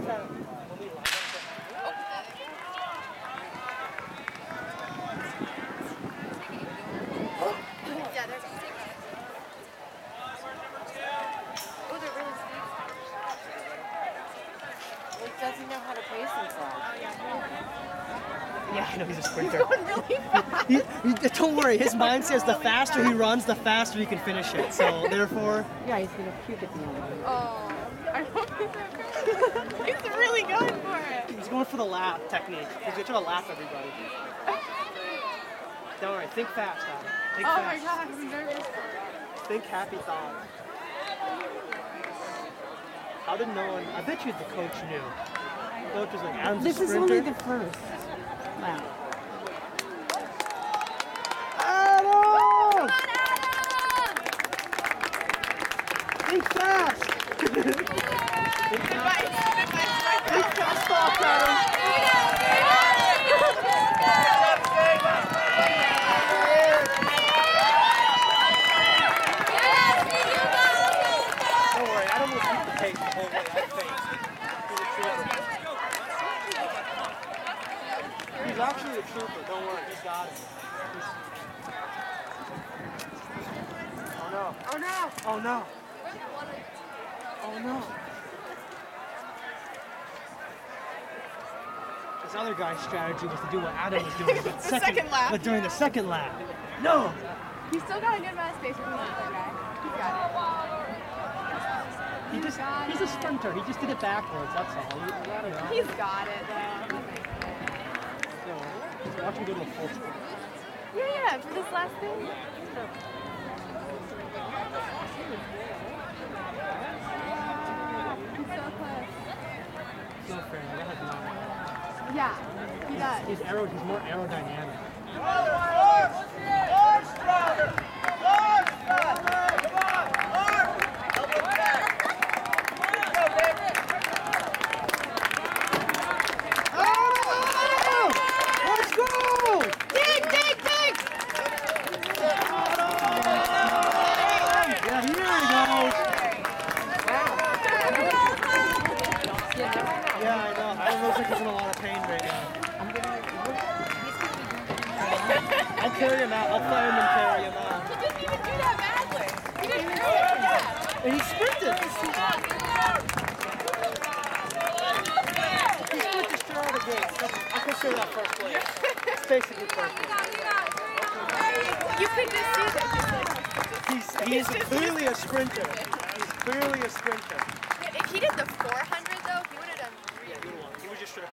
Doesn't know how to pace himself. Yeah, I know he's a sprinter. He's going really fast. Don't worry, his mind says the faster he runs, the faster he can finish it. So therefore, yeah, he's gonna puke at the end. Oh, I hope he's really going for it. he's going for the lap technique. He's going to try to lap everybody. Don't worry, think fast, Adam. Think Oh fast. my God, I'm nervous. Think happy thoughts. How did no one? I bet you the coach knew. The coach was like, Adam's This a is sprinter. only the first lap. Adam! Think fast! Think fast thoughts, Adam! Don't worry, Adam will keep the pace the whole way, I think. He's actually a trooper, don't worry, he's got it. Oh no. Oh no. Oh no. Oh no. This other guy's strategy was to do what Adam was doing. But second lap, But during the second lap. No! He's still got a good amount of space from the other guy. He's got He's a sprinter. He just did it backwards, that's all. it. He's got it though. No, watch him go to the full sprint. Yeah, for this last thing. He's so close. It's not fair. That has not. Yeah, he does. He's more aerodynamic. Let's go! Dig! Yeah, here he goes. Yeah, I know. Adam looks like he's in a lot of pain right now. I'll carry him out. I'll fire him and carry him out. He didn't even do that badly. He didn't do that. And he sprinted. He sprinted straight out of the gate. I consider that first place. It's basically first place. You could just see that. He's clearly a sprinter. He's clearly a sprinter. If he did the 400 though, he would have done really He was just